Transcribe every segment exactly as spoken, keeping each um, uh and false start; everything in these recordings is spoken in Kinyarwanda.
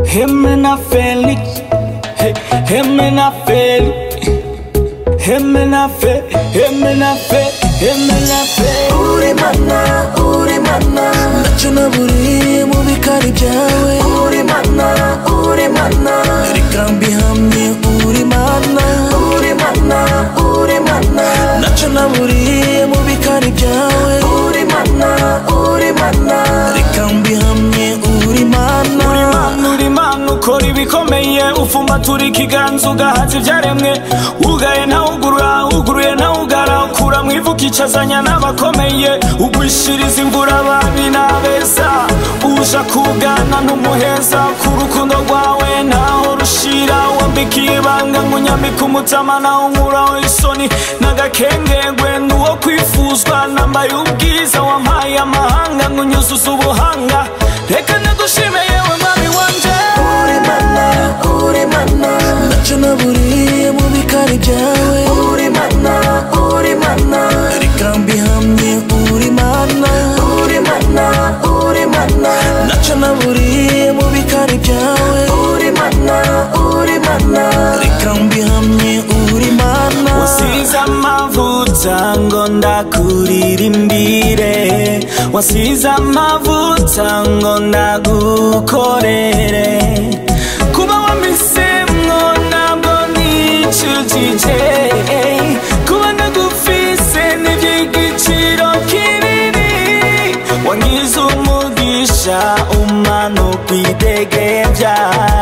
Aime na feli, aime na feli, aime na fe, aime na fe, aime na fe. Urimana, urimana, nachuna buri mu bikari byawe. Urimana, urimana, Reka mbihamye. Urimana, urimana, urimana, nachuna buri mu bikari byawe. Urimana, urimana, Reka mbihamye. Urimana, urimana, urimana, ukora ibikomeye, ufumbatura ikiganza ugahaza ibyaremwe, ugaye ntawugurura, uguruye ntawugara, ukura mu ivu ukicazanya n'abakomeye, ugwishiriza imvura ababi n'abeza, uja kugana n'umuheza, ku rukundo rwawe ntaho rushira, wambikiye ibanga ngo unyambike umutima naho nkuraho isoni n'agakengengwe, n'uwo kwifuzwa nambaye ubwiza, wampaye amahanga ngo unyuzuze ubuhanga, reka nagushime yewe mwami wanje. Urimana, urimana, nachuna buri mu bikari byawe. Urimana, urimana, Reka mbihamye. Urimana, urimana, urimana, nachuna buri mu bikari byawe. Urimana, urimana, Reka mbihamye. Urimana, wasize amavuta ngo ndakuririmbire, wasize amavuta ngo ndagukorere, kuba wampisemwo ntabwo nicujije, kuba ndagufise n'iby'igiciro kinini, wangize umugisha umanuka idegevya,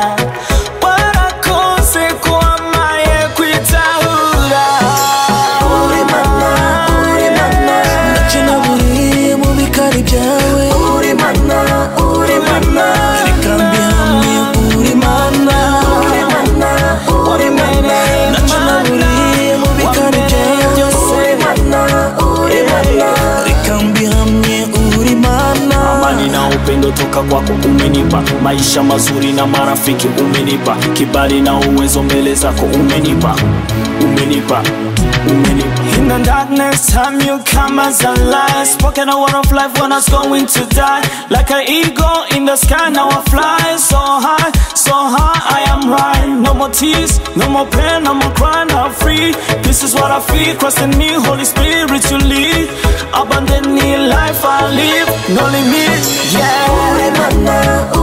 warakoze ko wamaye kwitahura. urimana, urimana, nachuna buri mu bikari byawe. Urimana, urimana, Reka mbihamye. Urimana, urimana, urimana, nachuna buri mu bikari byawe. Urimana, urimana, Reka mbihamye. Urimana, amani na upendo toka kwako umenipa, maisha mazuri na marafiki umenipa, kibali na uwezo mbele zako umenipa, umenipa, umenipa. In the darkness time you come as a light, spoken a word of life when I was going to die, like an eagle in the sky now I fly, so high, so high I am right, no more tears, no more pain, no more crying, I'm free, this is what I feel, Christ in me, Holy Spirit you lead, abundant life I live, no limit, yeah. urimana,